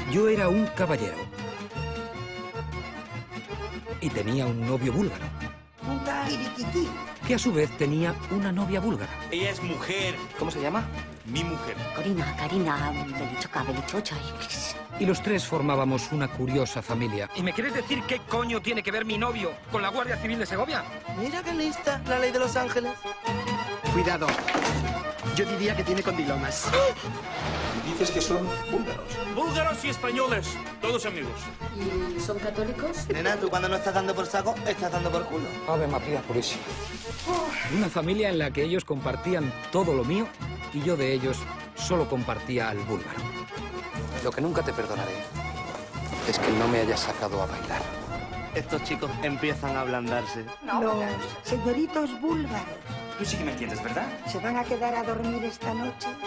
Yo era un caballero. Y tenía un novio búlgaro. Que a su vez tenía una novia búlgara. Ella es mujer. ¿Cómo se llama? Mi mujer. Corina, Karina, Belichoca, Belichocha. Y los tres formábamos una curiosa familia. ¿Y me quieres decir qué coño tiene que ver mi novio con la Guardia Civil de Segovia? Mira qué lista, la ley de Los Ángeles. Cuidado. Yo diría que tiene condilomas. Dices que son búlgaros. Búlgaros y españoles, todos amigos. ¿Y son católicos? Nena, tú cuando no estás dando por saco, estás dando por culo. Ave María Purísima. Una familia en la que ellos compartían todo lo mío y yo de ellos solo compartía al búlgaro. Lo que nunca te perdonaré es que no me hayas sacado a bailar. Estos chicos empiezan a ablandarse. Los señoritos búlgaros Tú sí que me entiendes, ¿verdad? se van a quedar a dormir esta noche